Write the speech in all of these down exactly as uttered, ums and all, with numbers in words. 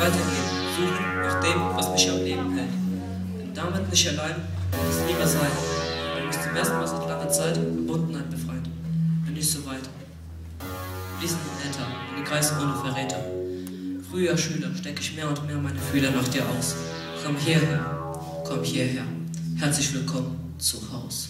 weitergehen, suchen nach dem, was mich am Leben hält. Bin damit nicht allein, will es lieber sein, weil mich zum ersten Mal seit langer Zeit Verbundenheit befreit. Bin nicht so weit. Fließend Äther, in die Kreise ohne Verräter. Früher Schüler stecke ich mehr und mehr meine Fühler nach dir aus. Komm hierher, komm hierher. Herzlich willkommen zu Haus.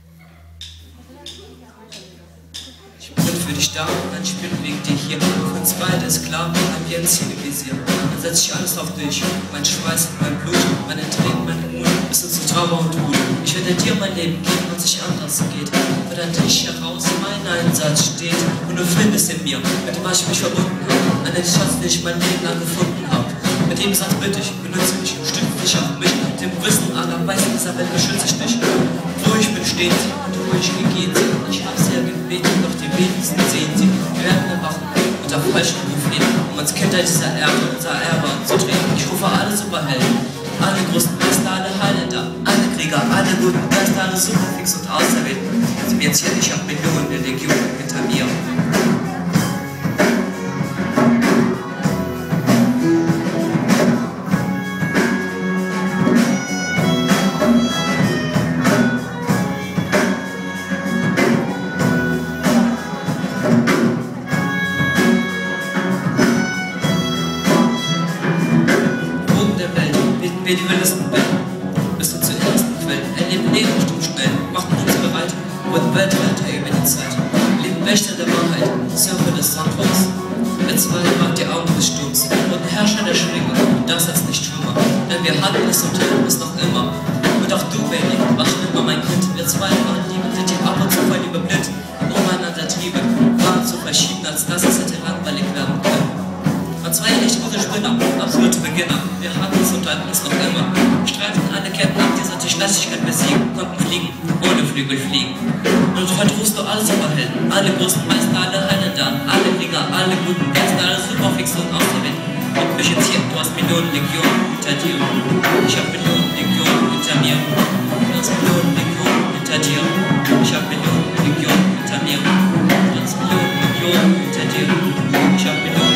Ich bin für dich da, nein, ich bin wegen dir hier. Für uns beide ist klar, haben wir ein Ziel im Visier. Dann setze ich alles auf dich, mein Schweiß, mein Blut, meine Tränen, meine Mut, bis hin zu Trauer und Wut. Ich werde dir mein Leben geben, was sich anders geht. Weil an dich heraus mein Einsatz steht. Und du findest in mir, mit dem ich mich verbunden habe, einen Schatz, den ich mein Leben lang gefunden habe. Mit dem Satz bitte ich, benutze mich, stütze dich auf mich. Mit dem Wissen aller Weisen dieser Welt beschütze ich dich. Wo ich bin, stehen sie, und wo ich gehe, sie. Ich habe sie ja gebeten, doch die wenigsten sehen sie. Wir werden erwachen, unter falschen Ruf leben, um als Kindheit dieser Erde, unser Erbe anzutreten. Ich rufe alle Superhelden, alle großen Meister, alle Highlander, alle Krieger, alle guten Geister, alle Superfix und Auserwählten. Sie mir jetzt hier, ich habe Millionen der Legion hinter mir. Wir die wildesten Wellen, bis du zur ersten Quelle. Erleben Leben bestimmt schnell, machten uns bereit, wurden weltweiter über die Zeit. Leben Wächter der Wahrheit, Surfer des Soundwalks. Wir zwei waren die Augen des Sturms, wurden Herrscher der Schwingung, und das als nicht Schwimmer. Denn wir hatten es und haben es noch immer. Und auch du, Baby, warst schon immer mein Kind. Wir zwei waren Liebe, die ab und zu voll überblind, umeinander trieben, waren zu verschieden, als dass es hätte langweilig werden können. Zwei echt gute Spinner, absolute Beginner. Wir hatten es und hatten es noch immer. Streiften alle Ketten ab, dieser Tischlastigkeit besiegen, konnten fliegen, ohne Flügel fliegen. Und heute rufst du alle Superhelden, alle großen Meister, alle Highlander, alle Krieger, alle guten Gäste, alle Superfix und Auserwählten. Und mich jetzt hier, du hast Millionen Legionen hinter dir. Ich hab Millionen Legionen hinter mir. Du hast Millionen Legionen hinter dir. Ich hab Millionen Legionen hinter mir. Du hast Millionen Legionen hinter dir. Ich hab Millionen